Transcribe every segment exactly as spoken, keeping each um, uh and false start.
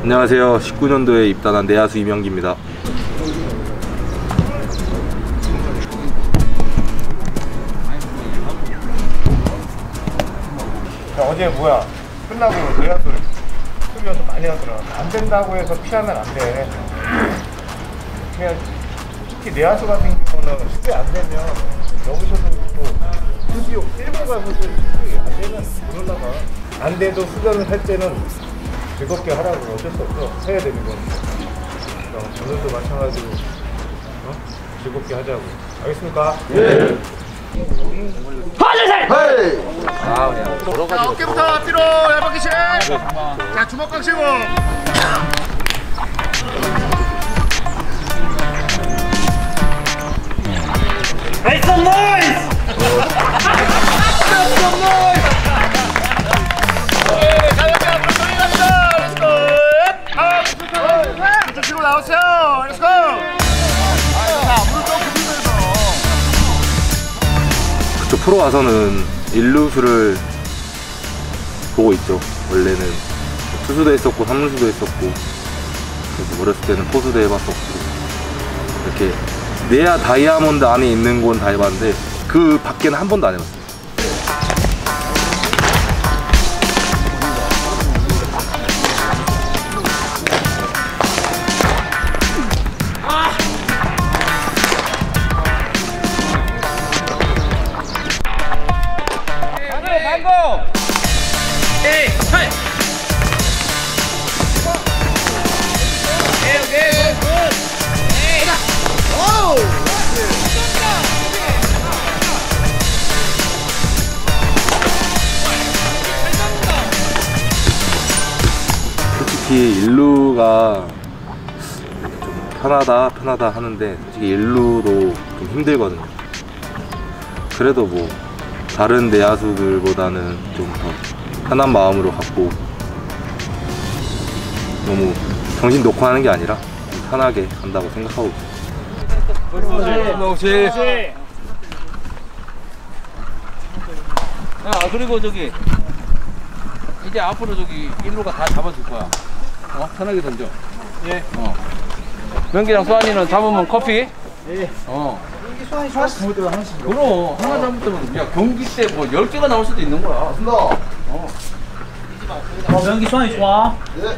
안녕하세요. 십구 년도에 입단한 내야수 이명기입니다. 야, 어제 뭐야? 끝나고 내야수 수비 연습 많이 하더라. 안 된다고 해서 피하면 안 돼. 그냥 특히 내야수 같은 경우는 수비 안 되면 여기서도 또 수비 일본 가서도 수비 안 되면 못 올라가. 안 돼도 수련을 할 때는 즐겁게 하라고. 어쩔 수 없어. 해야 되는 거니까. 오늘도 마찬가지로 어? 즐겁게 하자고. 알겠습니까? 네. 하늘색! 헤이! 아, 그냥 여러 가지. 자, 어깨부터 뒤로 열바퀴씩. 자, 주먹 깍시고. Make some noise! Make some noise! 가볍게 앞으로 돌리갑니다. Let's go. 업. 치고 나오세요. Let's go. 자, 무릎 좀 굽히면서. 그쪽 프로 와서는 일루수를 보고 있죠. 원래는 투수도 했었고 삼루수도 했었고, 그래서 어렸을 때는 포수도 해봤었고, 이렇게 내야 다이아몬드 안에 있는 건 다 해봤는데 그 밖에는 한 번도 안 해봤어요. 솔직히 일루가 좀 편하다 편하다 하는데 솔직히 일루도 좀 힘들거든요. 그래도 뭐 다른 내야수들보다는 좀 더 편한 마음으로 갖고 너무 정신 놓고 하는 게 아니라 좀 편하게 한다고 생각하고 있어요. 야, 그리고 저기 이제 앞으로 저기 일루가 다 잡아줄 거야. 어? 편하게 던져. 예. 어. 명기랑 수환이는 잡으면 커피? 예. 어. 명기 수환이 좋았어. 그럼 하나 잡으면 야 경기 때 뭐 열 개가 나올 수도 있는 거야. 쓴다. 어. 어, 명기 수환이 좋아. 예.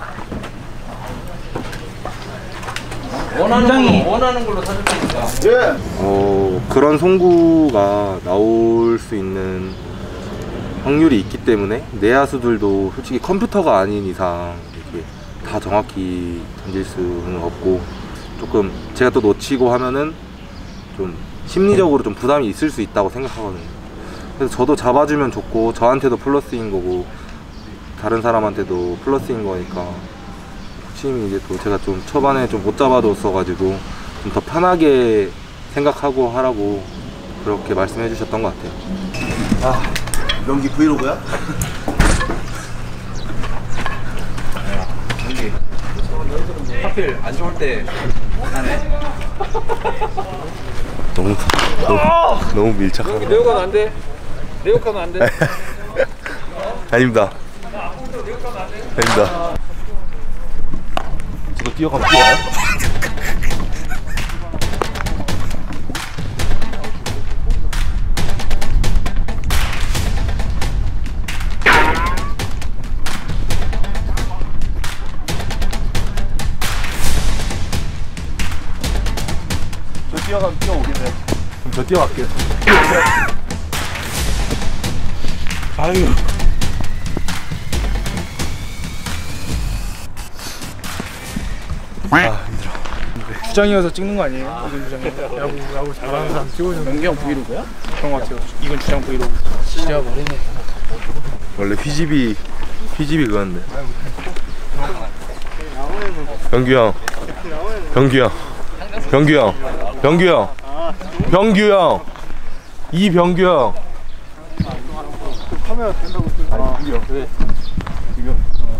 원하는 걸로, 원하는 걸로 사줄 테니까. 예. 어, 그런 송구가 나올 수 있는 확률이 있기 때문에 내야수들도 솔직히 컴퓨터가 아닌 이상 이렇게 다 정확히 던질 수는 없고, 조금 제가 또 놓치고 하면은 좀 심리적으로 좀 부담이 있을 수 있다고 생각하거든요. 그래서 저도 잡아주면 좋고 저한테도 플러스인 거고 다른 사람한테도 플러스인 거니까, 코치님이 이제 또 제가 좀 초반에 좀 못 잡아줬어가지고 좀 더 편하게 생각하고 하라고 그렇게 말씀해 주셨던 것 같아요. 아, 명기 브이로그야? 명기 하필 안 좋을 때 하네. 너무 너무, 너무 밀착하게. 내욕하면 안 돼. 내욕하면 안 돼. 아닙니다. 아닙니다. 저도 뛰어가면 뛰어가요? 저 뛰어가면 뛰어오겠네. 그럼 저 뛰어갈게요. 아유. 아, 힘들어. 주장이어서 찍는 거 아니에요? 이건 주장이. 야구 야구 잘하는 사람 찍어주는. 명기 형 브이로그야? 그런 거 같아요. 이건 주장 브이로그. 진짜 버리네. 원래 휘집이 휘집이 그건데. 병규 형, 병규 형, 병규 형, 병규 형, 병규 형, 이병규 형. 카메라 된다고 쓰는 거. 아니, 병규 형. 지금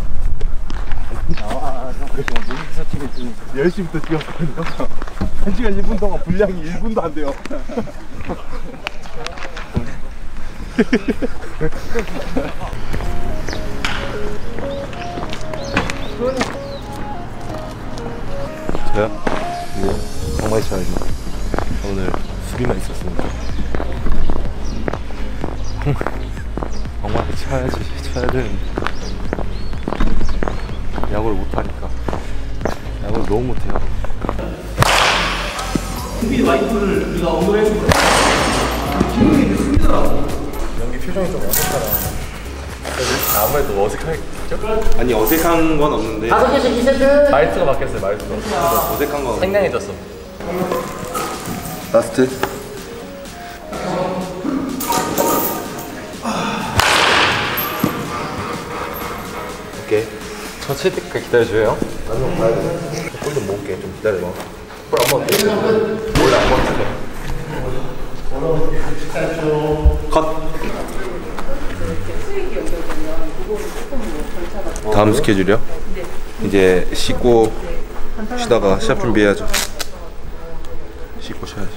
열 시부터 뛰었거든요. 한 시간 일 분 동안 분량이 일 분도 안 돼요. 저요? 이거 정말 쳐야지. 오늘 수비만 있었으니까. 정말 쳐야지. 쳐야 되는데 야구를 못하니까. 야구를 너무 못해요. 수비 와이프를 우리가 언급해 준 거야. 기능이 수비더라고. 연기 표정이 좀 어색하다. 아무래도 어색하겠죠? 아니 어색한 건 없는데 다섯 개씩 이 세트. 말투가 바뀌었어요, 말투가. 어색한 건 없는데 생량해졌어. 라스트. 오케이. 저 칠 때까지 기다려줘요. 나중에 가야 돼. 꼴좀 먹을게. 좀 기다려봐. 뭘 안 먹을게. 원래 안 먹었는데. 컷. 다음 스케줄이요? 이제 씻고 쉬다가 시합 준비해야죠. 씻고 쉬어야죠.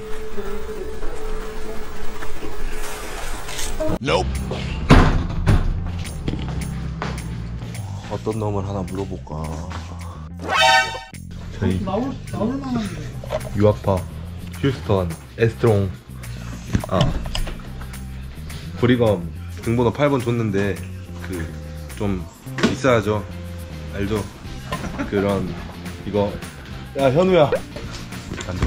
어떤 놈을 하나 물어볼까? 저희 유학파 휴스턴 에스트롱 아 브리검 등번호 팔 번 줬는데 그 좀 있어야죠. 알죠? 그런 이거 야 현우야 앉아.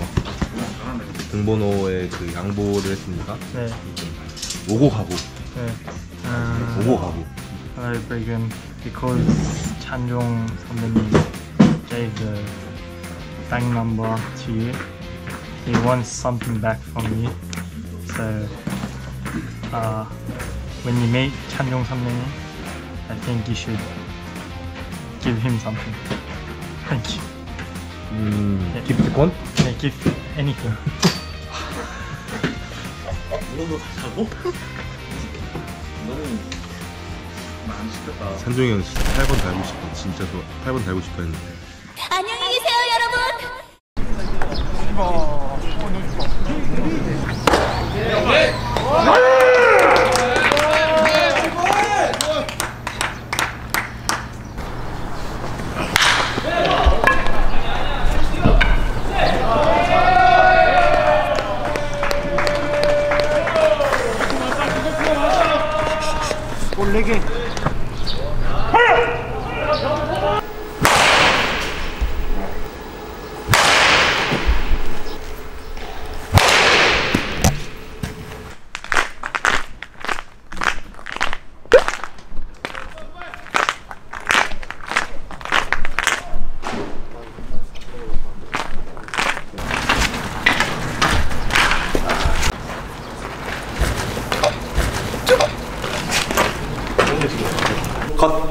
등번호에 그 양보를 했으니까 네. 오고 가고 네. 아, 오고 가고 I break him because 찬종 선배님 gave the bank number to you. He wants something back from you. So uh, when you meet 찬종 선배님, I think you should give him something. Thank you. 음 기프티콘? Yeah, give anything. 산종이 형 진짜 팔 번 달고 싶어. 진짜 좋아. 팔 번 달고 싶어 했는데 안녕히 계세요, 여러분. 컷.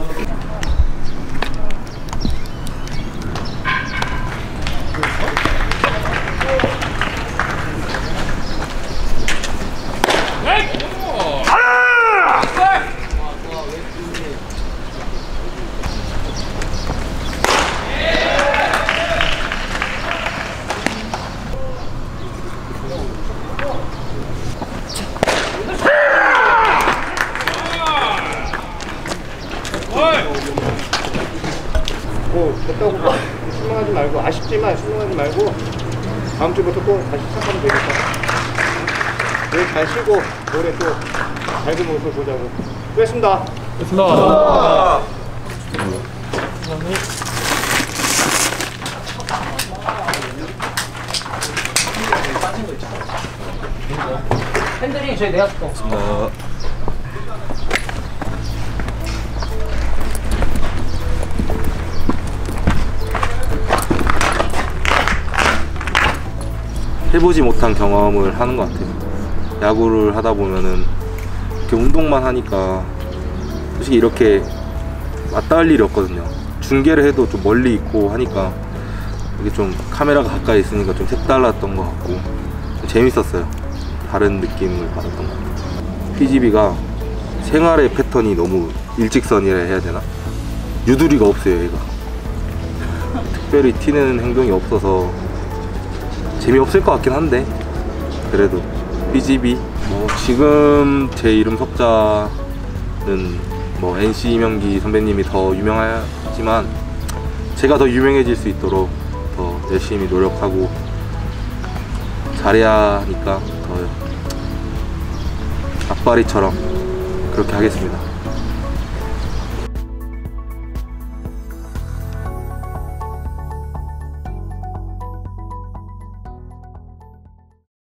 뭐 됐다고 실망하지 말고, 아쉽지만 실망하지 말고 다음 주부터 또 다시 시작하면 되겠다. 내일 잘 쉬고 올해 또 밝은 모습을 보자고. 수고했습니다. 팬들이 저희 내가 또 어, 해보지 못한 경험을 하는 것 같아요. 야구를 하다 보면은 이렇게 운동만 하니까 솔직히 이렇게 왔다 할 일이 없거든요. 중계를 해도 좀 멀리 있고 하니까 이게 좀 카메라가 가까이 있으니까 좀 색달랐던 것 같고 좀 재밌었어요. 다른 느낌을 받았던 것 같아요. 피지비가 생활의 패턴이 너무 일직선이라 해야 되나? 유두리가 없어요, 얘가. 특별히 튀는 행동이 없어서 재미없을 것 같긴 한데 그래도 피지비 뭐 지금 제 이름 석자는 뭐 엔씨 이명기 선배님이 더 유명하지 있지만 제가 더 유명해질 수 있도록 더 열심히 노력하고 잘해야 하니까 더 악바리처럼 그렇게 하겠습니다.